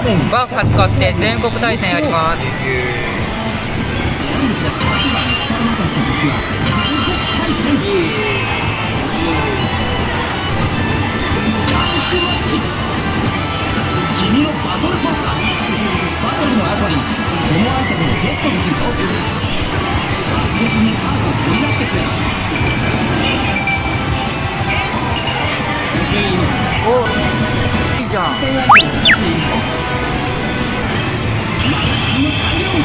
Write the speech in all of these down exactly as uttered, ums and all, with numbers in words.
バッファ使って全国対戦やります。 君のバトルパスだ。バトルの後にこのアイテムをゲットできるぞ。忘れずにカードを取り出してくれ。 おいいじゃん。 戦アイテムを探していいぞ。マシンの対応。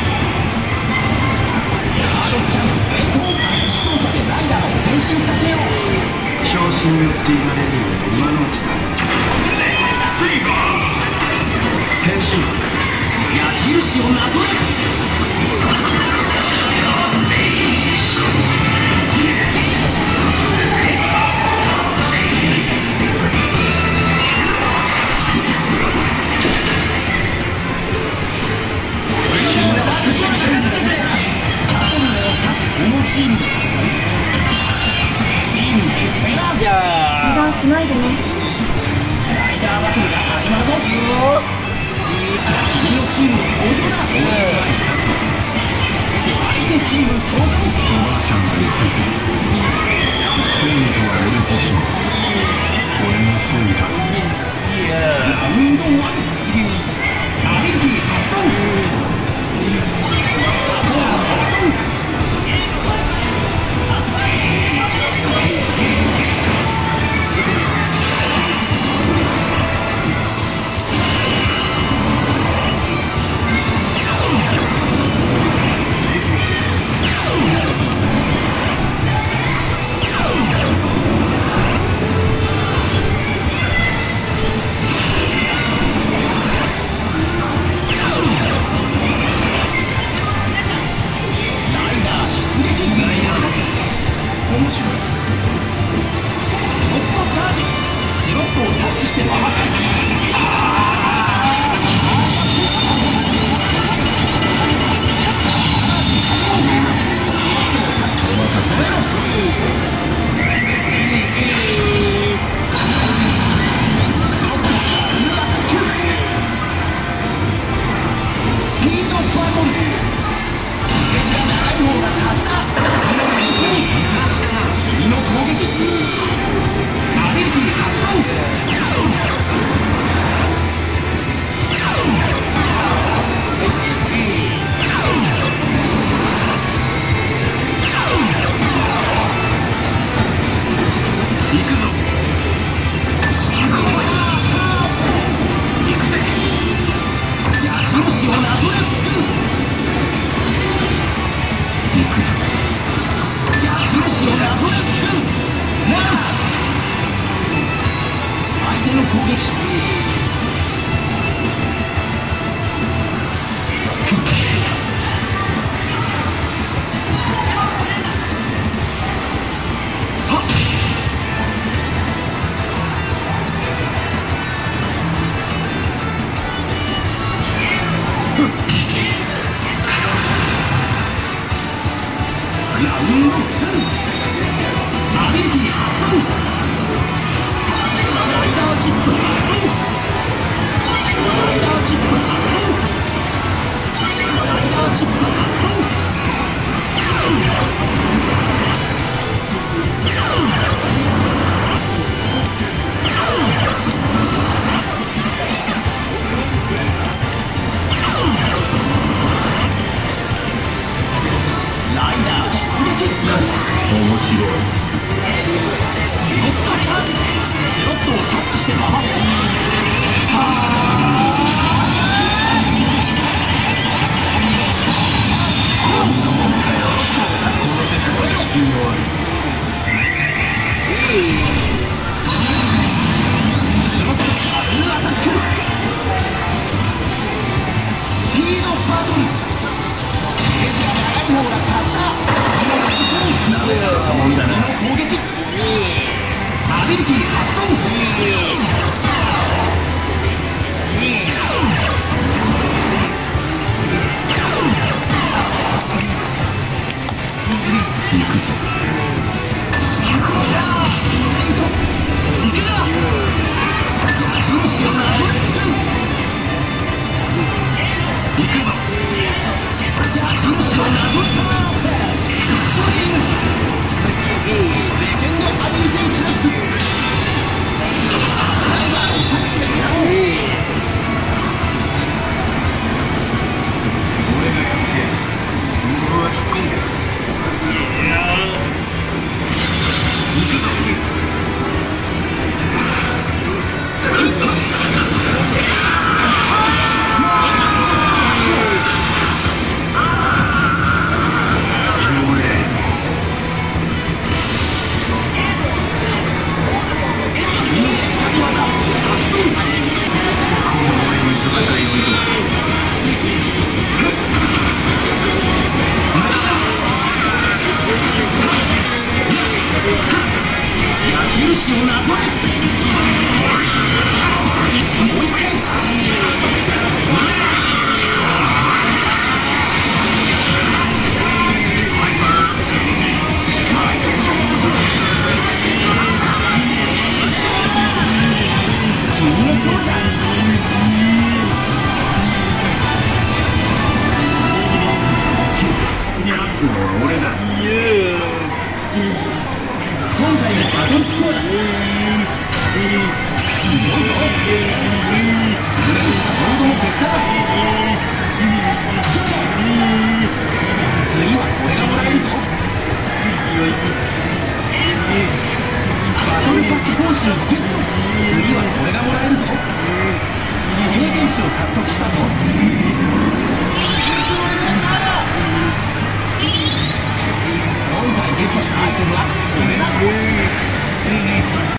カードスキャン成功。隠し操作でライダーを変身させよう。 調子に乗っていられる今のうちだ。変身。 矢印をなぞれ。チームチーム決定だ。 油断しないでね。 ライダーバトルが始まるぞ。君のチームの登場だ。相手チーム登場。 おばあちゃんが言っていた。正義とは俺自身。俺の正義だ。 ラウンドワン。アビリティ発動。サポート発動。面白い。スロットチャージ。スロットをタッチして回す。スピードバトル。ページが長い方が勝ちだ。君の攻撃。アビリティ発動。行くぞ。行くぜ。矢印をなぞれ。 行くぞ。 矢印をなぞれ。なあ。相手の攻撃。ラウンドツー。アビリティ発動。ライダーチップ発動。ライダーチップ発動。ライダーチップ発動。ライダー出撃。 面白い。 スロットチャージ。スロットをタッチして回せ。 勝利だ。奴も俺だ。今回もバトルスコアだ。すごいぞ。これしかボードの結果だ。次は俺がもらえるぞ。バトルパス方針